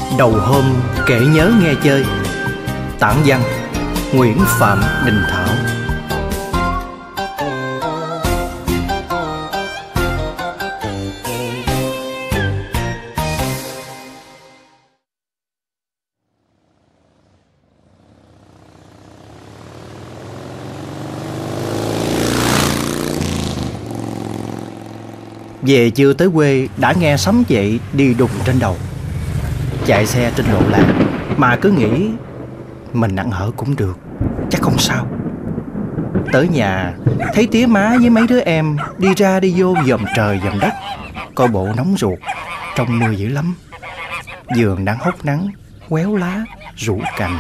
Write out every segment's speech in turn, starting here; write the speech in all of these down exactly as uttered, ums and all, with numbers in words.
Đầu hôm kể nhớ nghe chơi. Tản văn Nguyễn Phạm Đình Thảo. Về chưa tới quê đã nghe sấm dậy đi đùng trên đầu. Chạy xe trên lộ làng mà cứ nghĩ mình ăn ở cũng được, chắc không sao. Tới nhà thấy tía má với mấy đứa em đi ra đi vô dòm trời dòm đất, coi bộ nóng ruột, trong mưa dữ lắm. Vườn đang hốc nắng, quéo lá, rủ cành.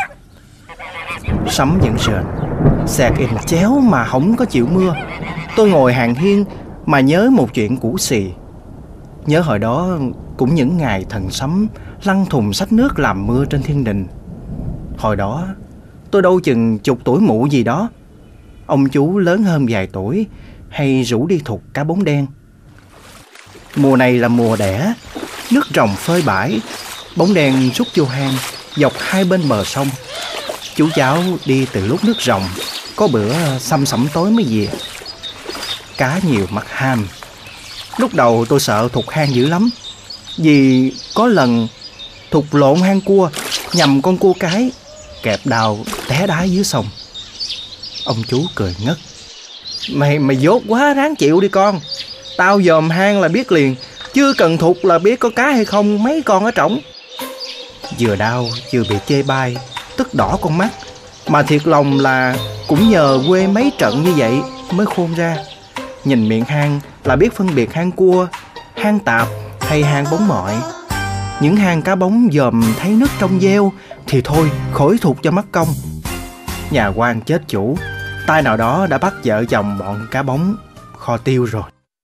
Sấm vẫn sền, sẹt in chéo mà không có chịu mưa. Tôi ngồi hàng hiên mà nhớ một chuyện cũ xì. Nhớ hồi đó cũng những ngày thần sấm lăn thùng xách nước làm mưa trên thiên đình. Hồi đó tôi đâu chừng chục tuổi mụ gì đó. Ông chú lớn hơn vài tuổi hay rủ đi thục cá bóng đen. Mùa này là mùa đẻ, nước ròng phơi bãi, bóng đen rút vô hang dọc hai bên bờ sông. Chú cháu đi từ lúc nước ròng, có bữa xăm xẩm tối mới về. Cá nhiều mặt ham. Lúc đầu tôi sợ thục hang dữ lắm, vì có lần thục lộn hang cua nhầm con cua cái, kẹp đào té đá dưới sông. Ông chú cười ngất. Mày mày dốt quá, ráng chịu đi con. Tao dòm hang là biết liền, chưa cần thục là biết có cá hay không mấy con ở trỏng. Vừa đau vừa bị chê bai, tức đỏ con mắt. Mà thiệt lòng là cũng nhờ quê mấy trận như vậy mới khôn ra. Nhìn miệng hang là biết phân biệt hang cua, hang tạp hay hang bóng mọi. Những hang cá bóng dòm thấy nước trong veo thì thôi khỏi thục cho mất công. Nhà quan chết chủ, tay nào đó đã bắt vợ chồng bọn cá bóng kho tiêu rồi.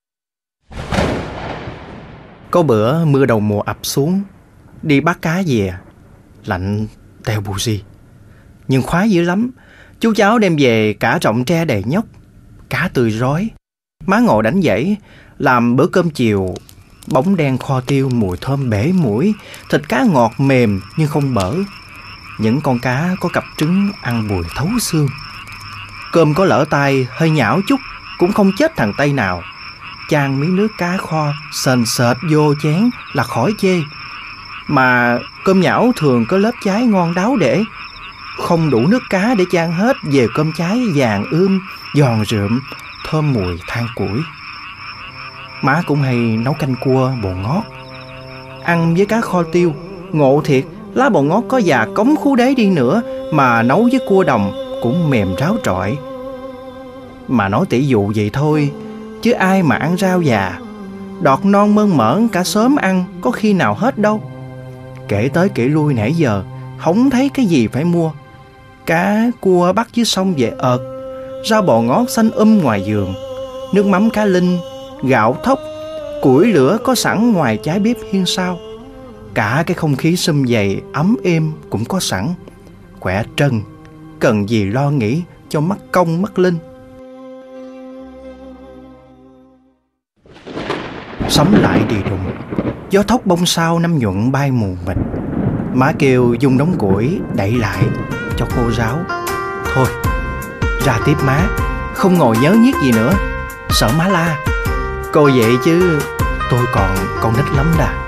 Có bữa mưa đầu mùa ập xuống, đi bắt cá về, lạnh teo bù xì. Nhưng khoái dữ lắm. Chú cháu đem về cả rộng tre đầy nhóc, cá tươi rói. Má ngồi đánh dãy làm bữa cơm chiều. Bóng đen kho tiêu mùi thơm bể mũi, thịt cá ngọt mềm nhưng không bở. Những con cá có cặp trứng ăn bùi thấu xương. Cơm có lỡ tay hơi nhão chút cũng không chết thằng Tây nào. Chan miếng nước cá kho sền sệt vô chén là khỏi chê. Mà cơm nhão thường có lớp cháy ngon đáo để. Không đủ nước cá để chan hết về cơm cháy vàng ươm, giòn rượm, thơm mùi than củi. Má cũng hay nấu canh cua bò ngót, ăn với cá kho tiêu. Ngộ thiệt, lá bò ngót có già cống khú đế đi nữa mà nấu với cua đồng cũng mềm ráo trọi. Mà nói tỉ dụ vậy thôi, chứ ai mà ăn rau già. Đọt non mơn mởn cả xóm ăn có khi nào hết đâu. Kể tới kể lui nãy giờ không thấy cái gì phải mua. Cá cua bắt dưới sông về ợt, rau bò ngót xanh um ngoài vườn, nước mắm cá linh, gạo thóc, củi lửa có sẵn ngoài trái bếp hiên sau. Cả cái không khí sum vầy ấm êm cũng có sẵn. Khỏe trân, cần gì lo nghĩ cho mất công mất linh. Sấm lại đi đùng, gió thốc bông sao năm nhuận bay mù mịt. Má kêu dung đống củi đậy lại cho khô ráo. Thôi ra tiếp má, không ngồi nhớ nhiếc gì nữa, sợ má la. Cô vậy chứ tôi còn con nít lắm đà.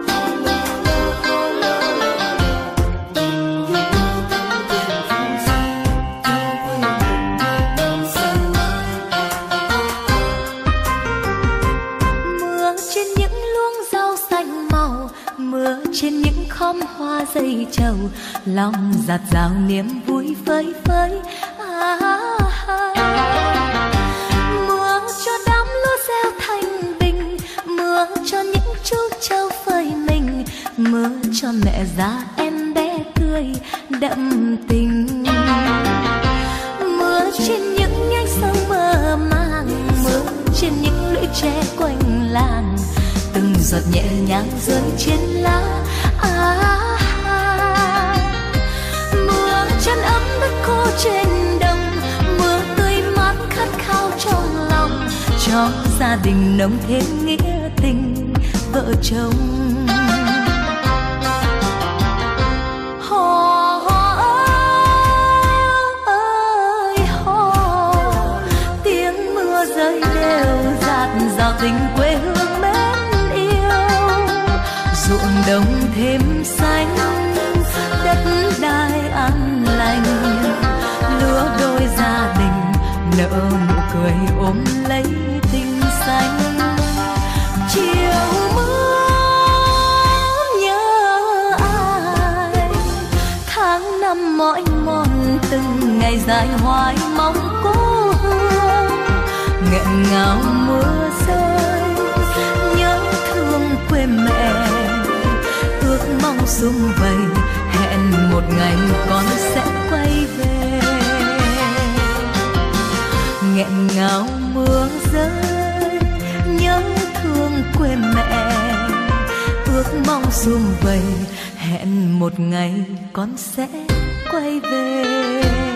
Mưa trên những luống rau xanh màu, mưa trên những khóm hoa dây trầu, lòng dạt dào niềm vui phơi phới. À, à, à. Mưa cho đám lúa gieo thành bình, mưa cho những chú trâu phơi mình, mưa cho mẹ già em bé tươi đậm tình. Mưa trên những nhánh sông mơ màng, mưa trên những lũy tre quanh làng, từng giọt nhẹ nhàng rơi trên lá. À, à. Mưa chân ấm đất khô trên đồng, mưa tươi mát khát khao trong lòng, cho gia đình nồng thêm nghĩa tình vợ chồng. đồng thêm xanh, đất đai an lành, lứa đôi gia đình nở nụ cười ôm lấy tình xanh. Chiều mưa nhớ ai, tháng năm mỏi mòn từng ngày dài hoài mong cố hương, nghẹn ngào mưa rơi nhớ thương quê mẹ, ước mong sum vầy hẹn một ngày con sẽ quay về. Nghẹn ngào mưa rơi nhớ thương quê mẹ, ước mong sum vầy hẹn một ngày con sẽ quay về.